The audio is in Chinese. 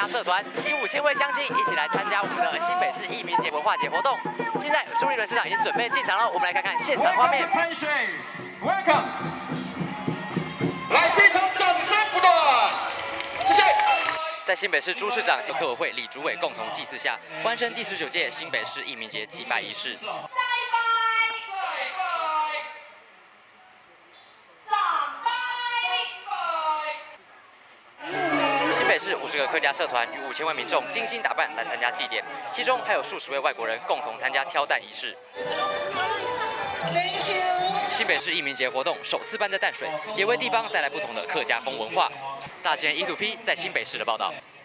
社团近5000位乡亲一起来参加我们的新北市义民节文化节活动。现在朱立伦市长已经准备进场了，我们来看看现场画面。 Welcome， 来，现场掌声不断，谢谢。 在新北市朱市长及客委会李主委共同祭祀下，完成第19届新北市义民节祭拜仪式。新北市50个客家社团与5000位民众精心打扮来参加祭典，其中还有数十位外国人共同参加挑担仪式。新北市义民节活动首次办在淡水，也为地方带来不同的客家风文化。大间1-2P 在新北市的报道。